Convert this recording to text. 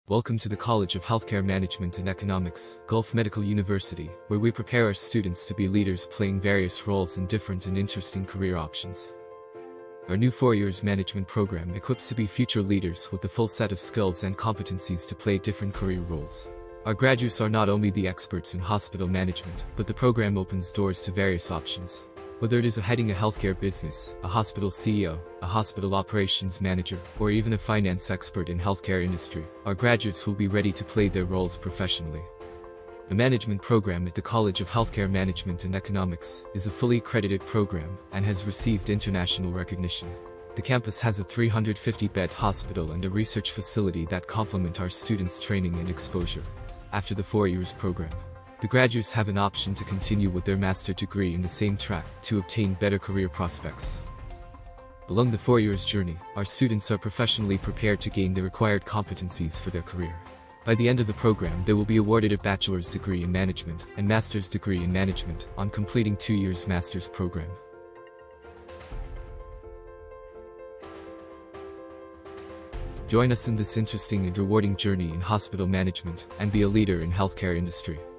Welcome to the College of Healthcare Management and Economics, Gulf Medical University, where we prepare our students to be leaders playing various roles in different and interesting career options. Our new 4 years management program equips to be future leaders with the full set of skills and competencies to play different career roles. Our graduates are not only the experts in hospital management, but the program opens doors to various options. Whether it is heading a healthcare business, a hospital CEO, a hospital operations manager, or even a finance expert in healthcare industry, our graduates will be ready to play their roles professionally. The management program at the College of Healthcare Management and Economics is a fully accredited program and has received international recognition. The campus has a 350-bed hospital and a research facility that complement our students' training and exposure. After the 4 years program, the graduates have an option to continue with their master's degree in the same track to obtain better career prospects. Along the 4 years journey, our students are professionally prepared to gain the required competencies for their career. By the end of the program, they will be awarded a bachelor's degree in management and master's degree in management on completing 2 years master's program. Join us in this interesting and rewarding journey in hospital management and be a leader in healthcare industry.